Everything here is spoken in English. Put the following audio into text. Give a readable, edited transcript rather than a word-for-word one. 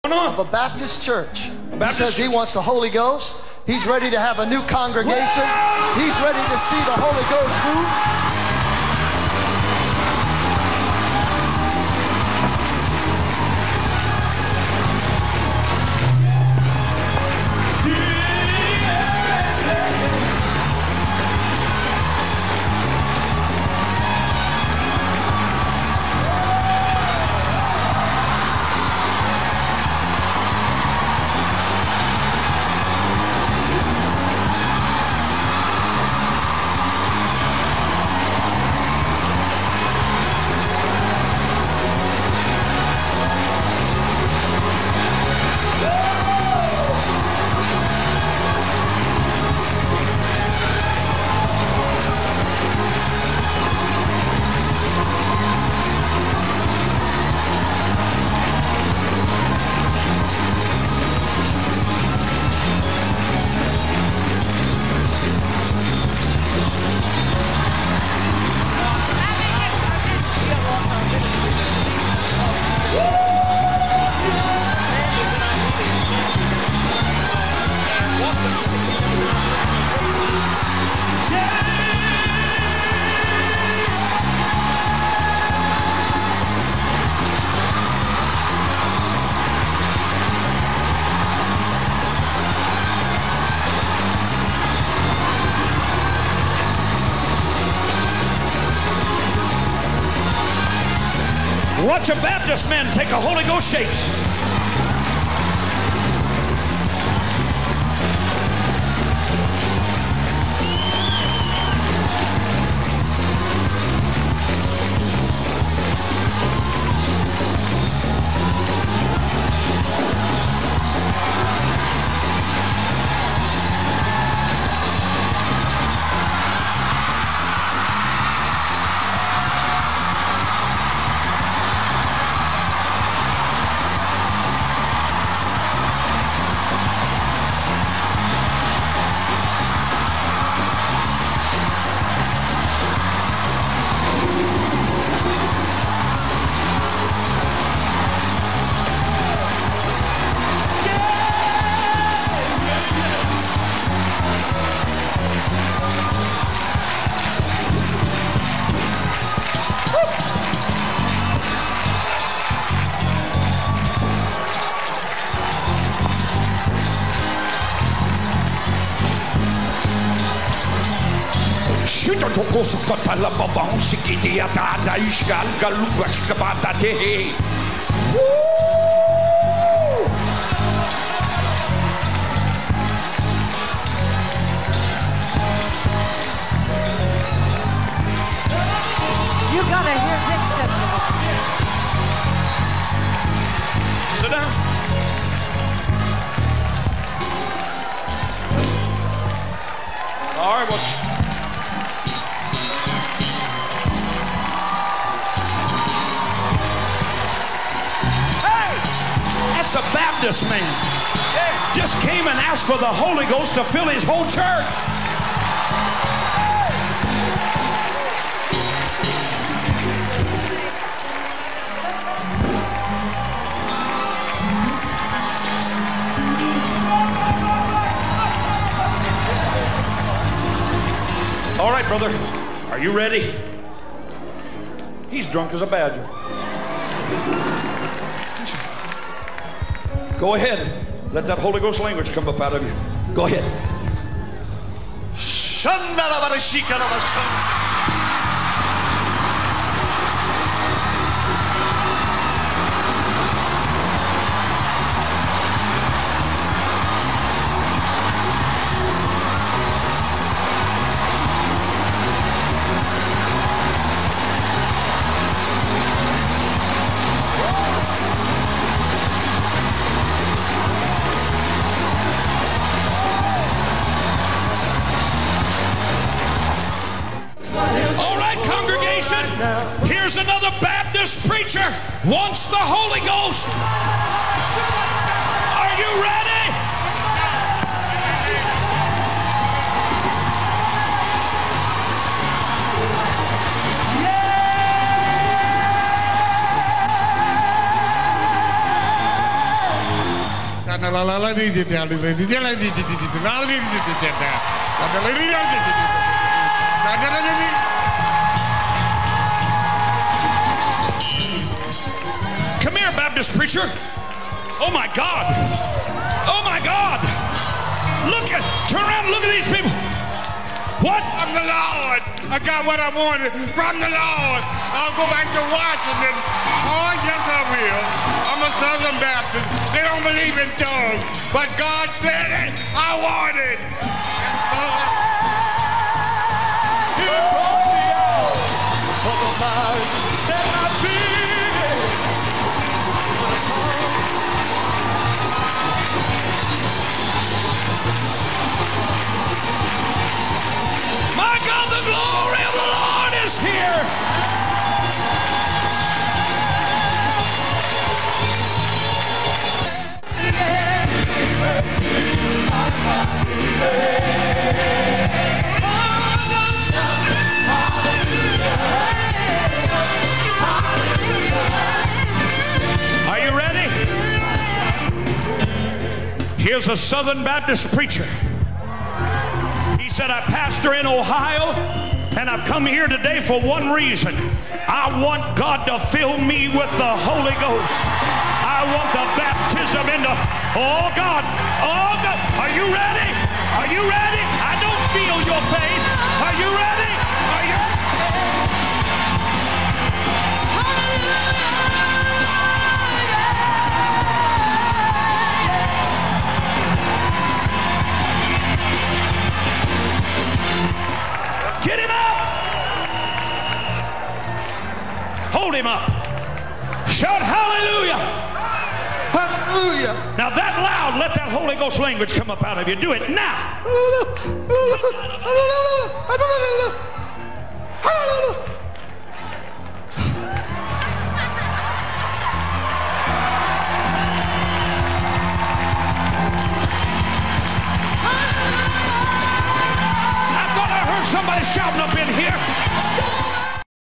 of a Baptist church. He says he wants the Holy Ghost. He's ready to have a new congregation. He's ready to see the Holy Ghost move. Watch a Baptist man take a Holy Ghost shakes. You gotta hear this step. Sit down. All right, well, that's a Baptist man. Just came and asked for the Holy Ghost to fill his whole church. All right, brother, are you ready? He's drunk as a badger. Go ahead. Let that Holy Ghost language come up out of you. Go ahead. Here's another Baptist preacher wants the Holy Ghost. Are you ready? Come here, Baptist preacher. Oh my God. Oh my God. Turn around and look at these people. What? From the Lord. I got what I wanted from the Lord. I'll go back to Washington. Oh, yes, I will. I'm a Southern Baptist. They don't believe in tongues. But God said it. I want it. He brought me out of the fire. Set my feet. My God, the glory of the Lord is here. Are you ready? Here's a Southern Baptist preacher. He said, I pastor in Ohio, and I've come here today for one reason. I want God to fill me with the Holy Ghost. I want the baptism into, oh God, oh God. Are you ready? Are you ready? I don't feel your faith. Are you ready? Are you ready? Get him up! Hold him up. Shout hallelujah! Hallelujah. Now that loud, let that Holy Ghost language come up out of you. Do it now. I thought I heard somebody shouting up in here.